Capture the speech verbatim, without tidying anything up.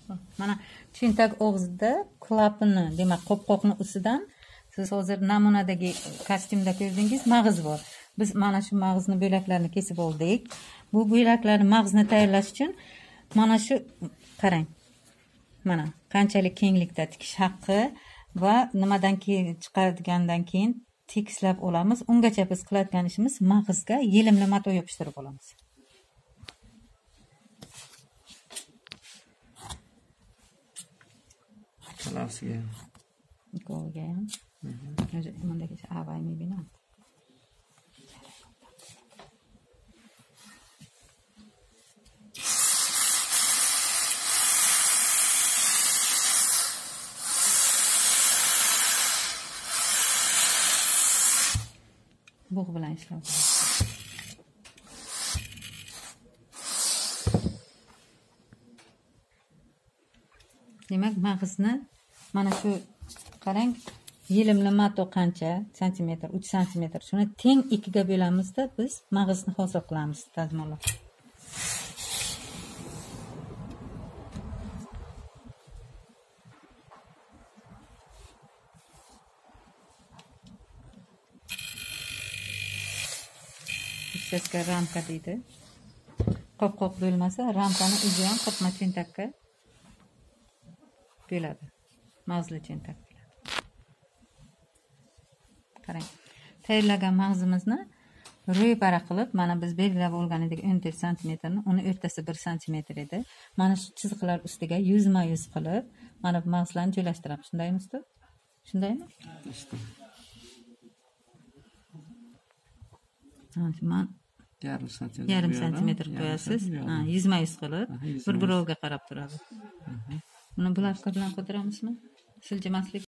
Mana cho'ntak og'zida klapini, demak, qopqoqni ustidan siz hozir namunadagi kostyumda ko'rdingiz, mag'iz bor. Biz mana shu mag'izni bo'laklarini kesib oldik. Bu bo'laklarni mag'izni tayyorlash uchun mana shu qarang. Mana qanchalik kenglikda tikish haqqi va nimadan keyin chiqargandan keyin tekislab olamiz. Ungacha biz qiladigan ishimiz mag'izga yelimli mato yopishtirib olamiz. Kalasiga. Qo'lga ham. O'zi bundagi avaymi bino. Bug' bilan ishlab. Demak, mag'izni mana shu qarang, yelimli mato qancha santimetr, uch santimetr. Shuni teng ikkiga bo'lamizda biz mag'izni hosil qilamiz, tazmonlab. Sizga ramka deydi. Qopqoq bo'lmasa, ramkani o'zi ham qopma cho'ntakka bo'ladi. Mag'izli cho'ntak bo'ladi. Qarang. Tayyorlagan mag'izimizni ro'ypara qilib, mana biz belgilab olgan edik o'n to'rt santimetrni, uni o'rtasi bir santimetr edi. Mana shu chiziqlar ustiga yuzma-yuz qilib, mana bu mag'izlarni joylashtiramiz. Shundaymi usta? Shundaymi? Man yarim santimetr yarim santimetr qo'yasiz. Ha, yuzma-yuz qilib, bir-biroviga qarab turadi. Buni bulavka bilan qo'diramizmi? Siljimaslik